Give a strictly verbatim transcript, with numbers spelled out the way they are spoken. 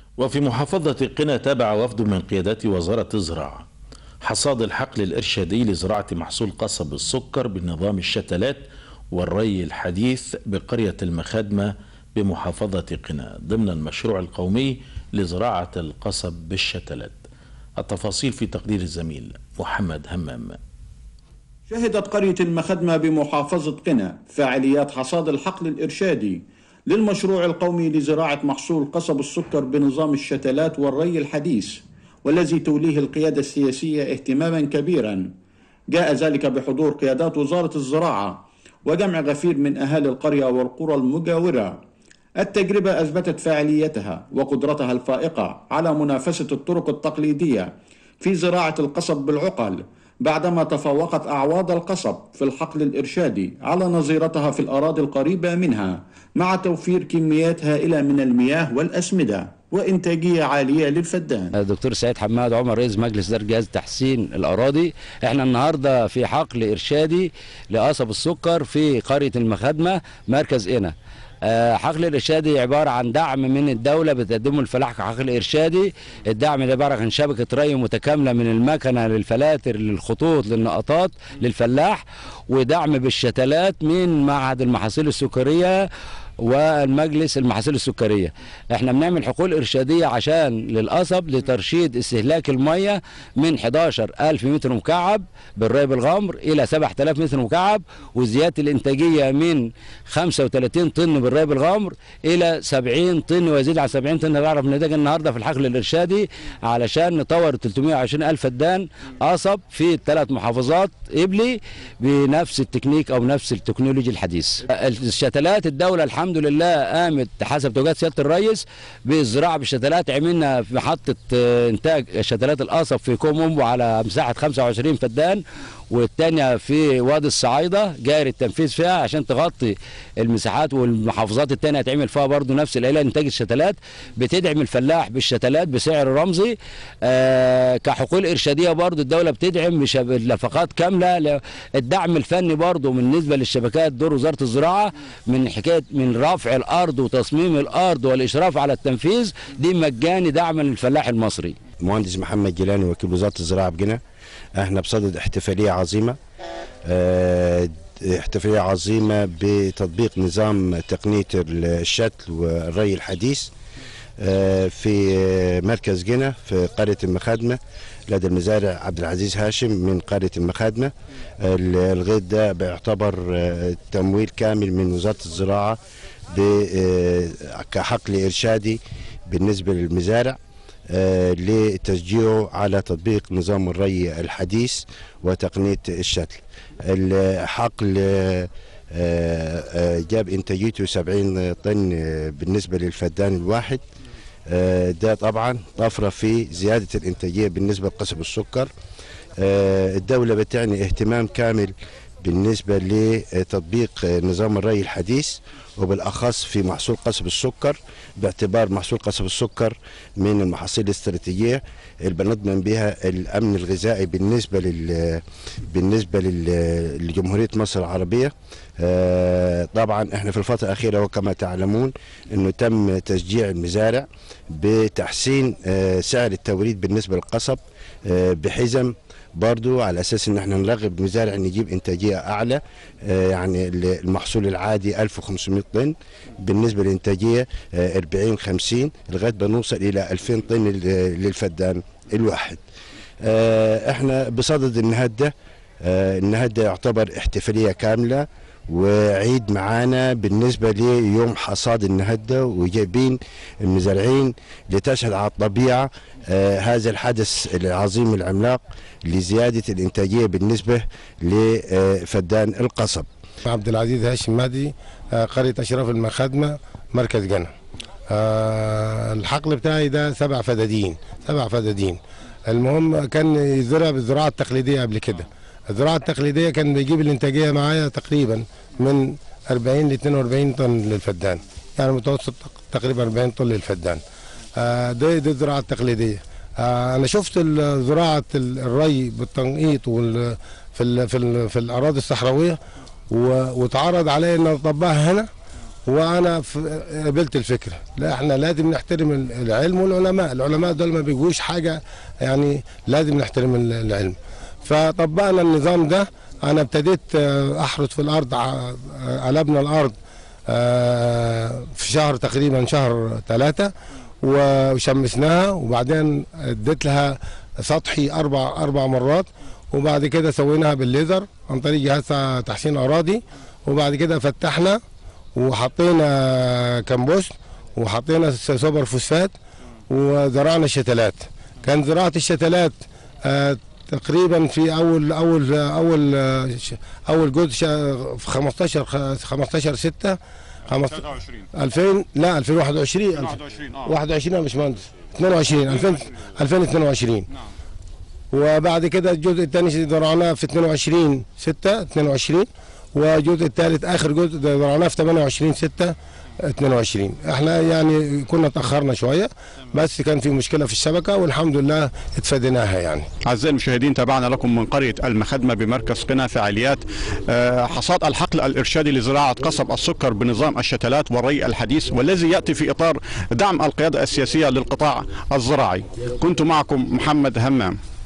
وفي محافظة قنا تابع وفد من قيادات وزارة الزراعة حصاد الحقل الإرشادي لزراعة محصول قصب السكر بنظام الشتلات والري الحديث بقرية المخادمة بمحافظة قنا ضمن المشروع القومي لزراعة القصب بالشتلات. التفاصيل في تقرير الزميل محمد همام. شهدت قرية المخدمة بمحافظة قنا فعاليات حصاد الحقل الإرشادي للمشروع القومي لزراعة محصول قصب السكر بنظام الشتلات والري الحديث، والذي توليه القيادة السياسية اهتماما كبيرا. جاء ذلك بحضور قيادات وزارة الزراعة وجمع غفير من أهالي القرية والقرى المجاورة. التجربة أثبتت فاعليتها وقدرتها الفائقة على منافسة الطرق التقليدية في زراعة القصب بالعقل، بعدما تفوقت أعواض القصب في الحقل الإرشادي على نظيرتها في الأراضي القريبة منها، مع توفير كميات هائلة من المياه والأسمدة وإنتاجية عالية للفدان. الدكتور سعيد حماد عمر رئيس مجلس إدارة جهاز تحسين الأراضي. احنا النهارده في حقل إرشادي لقصب السكر في قرية المخادمة مركز قنا. حقل الإرشادي عبارة عن دعم من الدولة بتقدمه الفلاح كحقل إرشادي. الدعم ده عبارة عن شبكة ري متكاملة من المكنة للفلاتر للخطوط للنقطات للفلاح، ودعم بالشتلات من معهد المحاصيل السكرية والمجلس المحاصيل السكريه. احنا بنعمل حقول ارشاديه عشان للقصب لترشيد استهلاك الميه من حداشر ألف متر مكعب بالري بالغمر الى سبعة آلاف متر مكعب، وزياده الانتاجيه من خمسة وثلاثين طن بالري بالغمر الى سبعين طن ويزيد على سبعين طن. نعرف نتائج النهارده في الحقل الارشادي علشان نطور ثلاثمائة وعشرين ألف فدان قصب في الثلاث محافظات قبلي بنفس التكنيك او بنفس التكنولوجيا الحديث. الشتلات الدوله الحمد الحمد لله قامت حسب توجيهات سياده الرئيس بالزراعه بالشتلات. عملنا في محطه انتاج شتلات القصب في كومومبو على مساحه خمسة وعشرين فدان، والثانيه في وادي الصعايده جاري التنفيذ فيها عشان تغطي المساحات، والمحافظات الثانيه هتعمل فيها برضه نفس الاليه انتاج الشتلات. بتدعم الفلاح بالشتلات بسعر رمزي. آه كحقول ارشاديه برضه الدوله بتدعم بنفقات كامله. الدعم الفني برضه بالنسبه للشبكات دور وزاره الزراعه من حكايه من رفع الارض وتصميم الارض والاشراف على التنفيذ دي مجاني دعما للفلاح المصري. مهندس محمد جيلاني وكيل وزاره الزراعه بقنا. احنا بصدد احتفاليه عظيمه، اه احتفاليه عظيمه بتطبيق نظام تقنيه الشتل والري الحديث اه في مركز قنا في قريه المخادمه لدى المزارع عبد العزيز هاشم من قريه المخادمه. الغيط ده بيعتبر تمويل كامل من وزاره الزراعه كحقل ارشادي بالنسبه للمزارع لتشجيعه على تطبيق نظام الري الحديث وتقنية الشتل. الحقل جاب انتاجيته سبعين طن بالنسبة للفدان الواحد. ده طبعا طفرة في زيادة الانتاجية بالنسبة لقصب السكر. الدولة بتعني اهتمام كامل بالنسبة لتطبيق نظام الري الحديث وبالأخص في محصول قصب السكر، باعتبار محصول قصب السكر من المحاصيل الاستراتيجية اللي بنضمن بها الأمن الغذائي بالنسبة لل بالنسبة لل... لجمهورية مصر العربية. طبعا احنا في الفترة الأخيرة وكما تعلمون انه تم تشجيع المزارع بتحسين سعر التوريد بالنسبة للقصب بحزم برضو على اساس ان احنا نرغب المزارع ان يجيب انتاجيه اعلى. آه يعني المحصول العادي ألف وخمسمائة طن، بالنسبه للانتاجيه آه أربعين خمسين لغايه بنوصل الى ألفين طن للفدان الواحد. آه احنا بصدد النهارده آه النهارده يعتبر احتفاليه كامله وعيد معانا بالنسبه ليوم حصاد النهارده، وجايبين المزارعين لتشهد على الطبيعه آه هذا الحدث العظيم العملاق لزياده الانتاجيه بالنسبه لفدان القصب. عبد العزيز هاشم مهدي، آه قريه اشراف المخادمه مركز قنا. آه الحقل بتاعي ده سبع فدادين سبع فدادين. المهم كان يزرع بالزراعه التقليديه قبل كده. الزراعه التقليديه كان بيجيب الانتاجيه معايا تقريبا من أربعين ل اثنين وأربعين طن للفدان، يعني متوسط تقريبا أربعين طن للفدان. آه دي دي الزراعه التقليديه. آه انا شفت زراعه الري بالتنقيط وال في ال في ال في الاراضي الصحراويه، واتعرض علي ان اطبقها هنا، وانا ف- قبلت الفكره. لا احنا لازم نحترم العلم والعلماء، العلماء دول ما بيجوش حاجه، يعني لازم نحترم العلم. فطبقنا النظام ده. انا ابتديت آه، احرث في الارض، ع- آه، قلبنا الارض آه، في شهر تقريبا شهر ثلاثة، وشمسناها، وبعدين اديت لها سطحي اربع اربع مرات، وبعد كده سويناها بالليزر عن طريق جهاز تحسين اراضي، وبعد كده فتحنا وحطينا كمبوست وحطينا سوبر فوسفات وزرعنا الشتلات. كان زراعه الشتلات آه، تقريبا في اول اول اول آه، ش- اول جزء شا- في خمستاشر خمستاشر ستة ألفين لا ألفين وواحد وعشرين واحد وعشرين يا باشمهندس اثنين وعشرين ألفين ألفين واثنين وعشرين. وبعد كده الجزء الثاني زرعناه في اثنين وعشرين ستة اثنين وعشرين، والجزء الثالث اخر جزء زرعناه في ثمانية وعشرين ستة اثنين وعشرين. احنا يعني كنا تاخرنا شويه، بس كان في مشكله في الشبكه والحمد لله اتفاديناها يعني. أعزائي المشاهدين، تابعنا لكم من قرية المخدمة بمركز قنا فعاليات آه، حصاد الحقل الإرشادي لزراعة قصب السكر بنظام الشتلات والري الحديث، والذي يأتي في إطار دعم القيادة السياسية للقطاع الزراعي. كنت معكم محمد همام.